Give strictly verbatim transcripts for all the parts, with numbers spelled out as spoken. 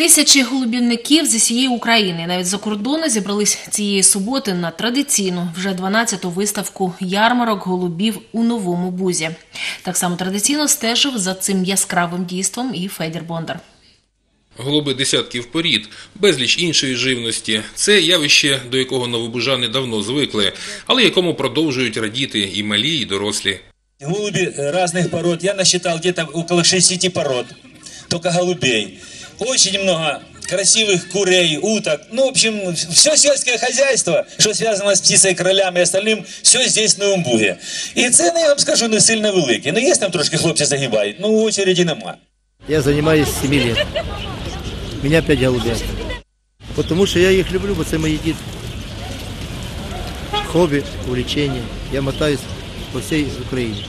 Тисячі голубівників з усієї України, навіть за кордону, зібрались цієї суботи на традиційну, вже дванадцяту виставку ярмарок голубів у Новому Бузі. Так само традиційно стежив за цим яскравим дійством і Федір Бондар. Голуби десятків порід, безліч іншої живності – це явище, до якого новобужани давно звикли, але якому продовжують радіти і малі, і дорослі. Голуби різних пород, я насчитал где-то около шестидесяти пород, только голубей. Очень много красивых курей, уток. Ну, в общем, все сельское хозяйство, что связано с птицей, кролями и остальным, все здесь, в Новому Бугі. І ціни, я вам скажу, не сильно великі. Ну, є там трошки хлопці загибають, ну, очереди нема. Я занимаюсь с семи лет. У меня пять голубей. Потому что я их люблю, бо це мої діти. Хобби, увлечение. Я мотаюсь по всей Украине.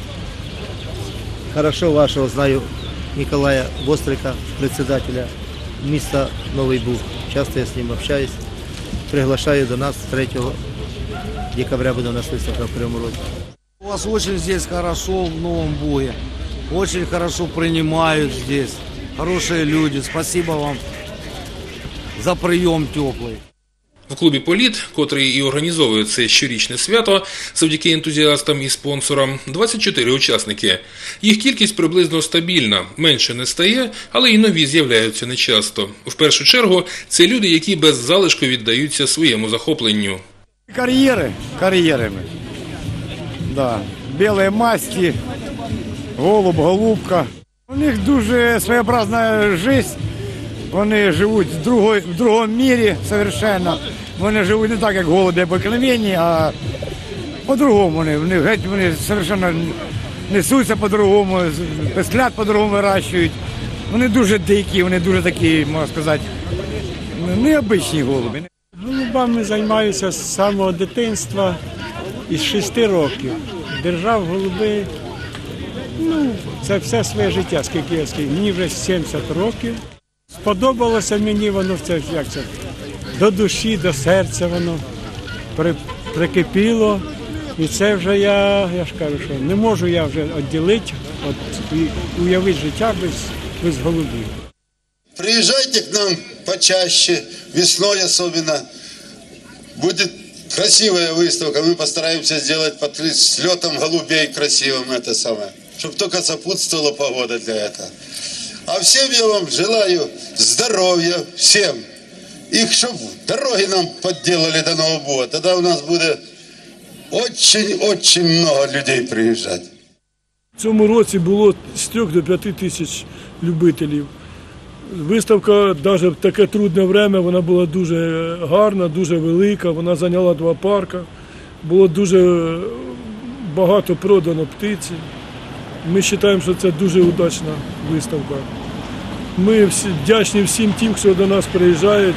Хорошо вашего знаю Николая Вострика, председателя міста Новий Буг. Часто я с ним общаюсь. Приглашаю до нас третьего декабря, буде у нас выставка в Кривому Розі. У вас очень здесь хорошо в Новом Буге. Очень хорошо принимают здесь. Хорошие люди. Спасибо вам за прийом теплий. В клубі «Політ», котрий і організовує це щорічне свято, завдяки ентузіастам і спонсорам, двадцять чотири учасники. Їх кількість приблизно стабільна, менше не стає, але і нові з'являються нечасто. В першу чергу, це люди, які без залишку віддаються своєму захопленню. Кар'єри, кар'єрами. Да. Білі масті, голуб, голубка. У них дуже своєобразна життя. Вони живуть в, другой, в другому мірі совершенно. Вони живуть не так, як голуби обикновенні, а по-другому. Вони, вони геть вони совершенно несуться по-другому, песклят по-другому вирощують. Вони дуже дикі, вони дуже такі, можна сказати, необичні голуби. Голубами займаюся з самого дитинства, із шести років. Держав голуби, ну, це все своє життя, скільки я скільки. Мені вже сімдесят років. Сподобалося мені воно, це, як це, до душі, до серця воно при, прикипіло. І це вже я, я ж кажу, що не можу я вже відділити, от, і уявити життя без, без голубів. Приезжайте к нам почаще, весной особенно. Будет красивая выставка, мы постараемся сделать покрыть с летом голубей красивым, это самое, чтобы только сопутствовала погода для этого. А всем я вам желаю здоровья, всем. И чтобы дороги нам подделали до Нового Буга, тогда у нас будет очень-очень много людей приезжать. В цьому році було з трьох до п'яти тисяч любителів. Виставка, навіть в таке трудне время, вона була дуже гарна, дуже велика, вона зайняла два парки. Було дуже багато продано птиці. Ми вважаємо, що це дуже удачна виставка. Ми всі, вдячні всім тим, хто до нас приїжджають.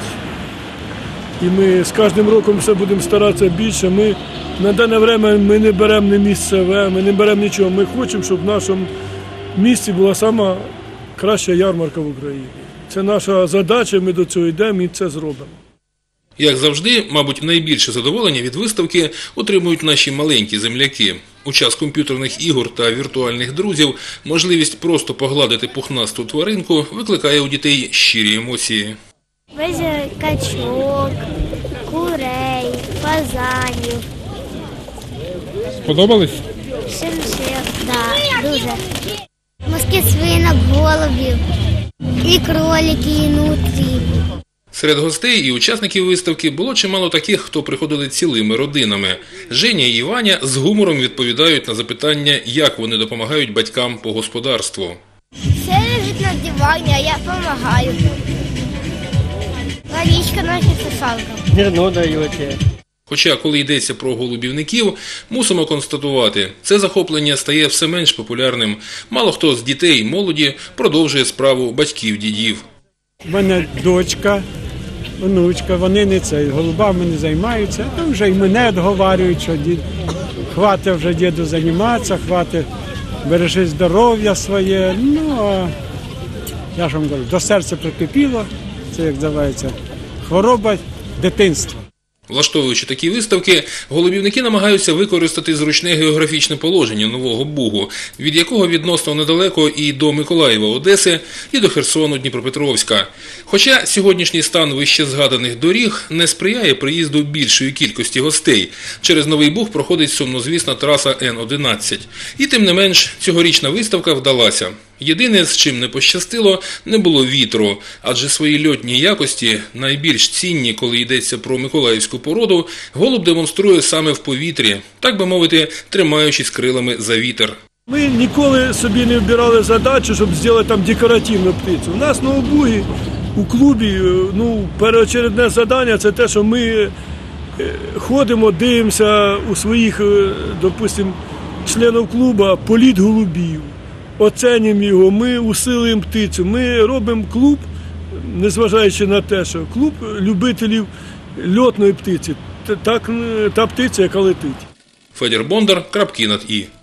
І ми з кожним роком все будемо старатися більше. Ми на дане время ми не беремо не місцеве, ми не беремо нічого. Ми хочемо, щоб в нашому місті була сама краща ярмарка в Україні. Це наша задача, ми до цього йдемо і це зробимо. Як завжди, мабуть, найбільше задоволення від виставки отримують наші маленькі земляки. У час комп'ютерних ігор та віртуальних друзів можливість просто погладити пухнасту тваринку викликає у дітей щирі емоції. Везі качок, курей, фазанів. Сподобались? Всім все, да, дуже. Мозки свинок, голубів, і кролики, і нутрі. Серед гостей і учасників виставки було чимало таких, хто приходили цілими родинами. Женя і Ваня з гумором відповідають на запитання, як вони допомагають батькам по господарству. Все лежить на дивані, а я допомагаю. Водичка наша сосалка. Зерно даєте. Хоча, коли йдеться про голубівників, мусимо констатувати, це захоплення стає все менш популярним. Мало хто з дітей і молоді продовжує справу батьків-дідів. У мене дочка, онучка, вони не це, голубами не займаються, то вже і мене відговорюють, що дід, хватить вже діду займатися, хватить бережи здоров'я своє. Ну, а я ж вам кажу, до серця прикипіло, це як називається, хвороба дитинства. Влаштовуючи такі виставки, голубівники намагаються використати зручне географічне положення Нового Бугу, від якого відносно недалеко і до Миколаєва, Одеси, і до Херсону, Дніпропетровська. Хоча сьогоднішній стан вище згаданих доріг не сприяє приїзду більшої кількості гостей. Через Новий Буг проходить сумнозвісна траса Н одинадцять. І тим не менш, цьогорічна виставка вдалася. Єдине, з чим не пощастило, не було вітру, адже свої льотні якості, найбільш цінні, коли йдеться про миколаївську породу, голуб демонструє саме в повітрі, так би мовити, тримаючись крилами за вітер. Ми ніколи собі не вибирали задачу, щоб зробити там декоративну птицю. У нас на Новобугі, у клубі, ну, першочергове завдання – це те, що ми ходимо, дивимося у своїх, допустим, членів клубу політ голубів. Оцінюємо його, ми усилуємо птицю, ми робимо клуб, незважаючи на те, що клуб любителів льотної птиці, так, та птиця, яка летить. Федір Бондар, крапки над «і».